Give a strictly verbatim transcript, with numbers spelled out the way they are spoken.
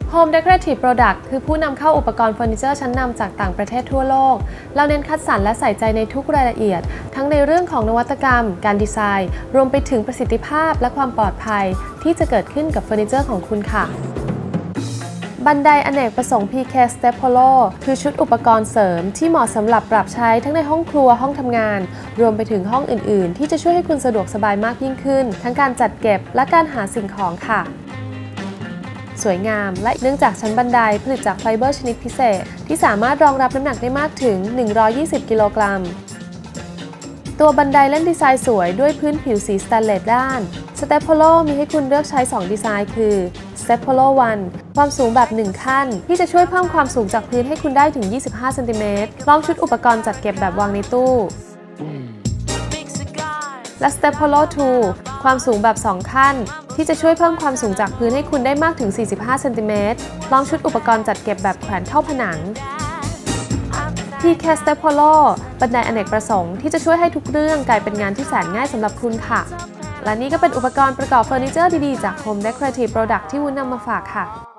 Home Decorative Product คือผู้นำเข้าอุปกรณ์เฟอร์นิเจอร์ชั้นนำจากต่างประเทศทั่วโลกเราเน้นคัดสรรและใส่ใจในทุกรายละเอียดทั้งในเรื่องของนวัตกรรมการดีไซน์รวมไปถึงประสิทธิภาพและความปลอดภัยที่จะเกิดขึ้นกับเฟอร์นิเจอร์ของคุณค่ะบันไดอเนกประสงค์ พี เค Step Polo คือชุดอุปกรณ์เสริมที่เหมาะสำหรับปรับใช้ทั้งในห้องครัวห้องทำงานรวมไปถึงห้องอื่นๆที่จะช่วยให้คุณสะดวกสบายมากยิ่งขึ้นทั้งการจัดเก็บและการหาสิ่งของค่ะสวยงามและเนื่องจากชั้นบันไดผลิตจากไฟเบอร์ชนิดพิเศษที่สามารถรองรับน้ำหนักได้มากถึงหนึ่งร้อยยี่สิบกิโลกรัมตัวบันไดเล่นดีไซน์สวยด้วยพื้นผิวสีสแตนเลสด้าน Step Polo มีให้คุณเลือกใช้สองดีไซน์คือ Step Polo วัน ความสูงแบบหนึ่งขั้นที่จะช่วยเพิ่มความสูงจากพื้นให้คุณได้ถึงยี่สิบห้าเซนติเมตรพร้อมชุดอุปกรณ์จัดเก็บแบบวางในตู้และ Step Polo ทู ความสูงแบบสองขั้นที่จะช่วยเพิ่มความสูงจากพื้นให้คุณได้มากถึงสี่สิบห้าเซนติเมตรพร้อมชุดอุปกรณ์จัดเก็บแบบแขวนเข้าผนัง พี เค Step Polo บันไดอเนกประสงค์ที่จะช่วยให้ทุกเรื่องกลายเป็นงานที่แสนง่ายสำหรับคุณค่ะและนี่ก็เป็นอุปกรณ์ประกอบเฟอร์นิเจอร์ดีๆจาก Home Decorative Product ที่วุ้นนำมาฝากค่ะ